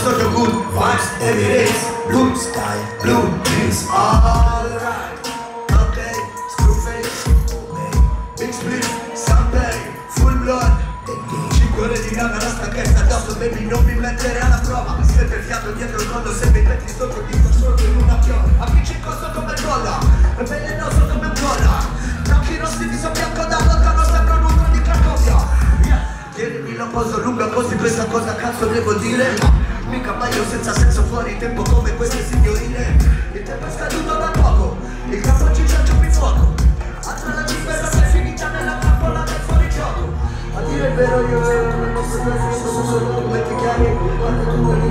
sogno good vibes every days. Blue sky, blue jeans, alright. Ok, screwface, big split, Sunday, full blood. 5 ore di raga, la stanchezza addosso, baby non mi mettere alla prova. Mi sente il fiato dietro il collo, se mi metti sotto ti sto solo in una chiola. Appiccicoso come colla, e velenoso come un colla. Occhi rossi di bianco da lontano, sembra un uomo di Cracovia. Tienimi la poso lunga così, questa cosa cazzo devo dire? Mica paio senza senso fuori tempo come queste signorine. Il tempo è scaduto da poco, il campo ci ciaccia più fuoco. Altra la cifra è finita nella trappola del fuorigioco. A dire il vero io non posso più, sono solo come ti chiami, quando tu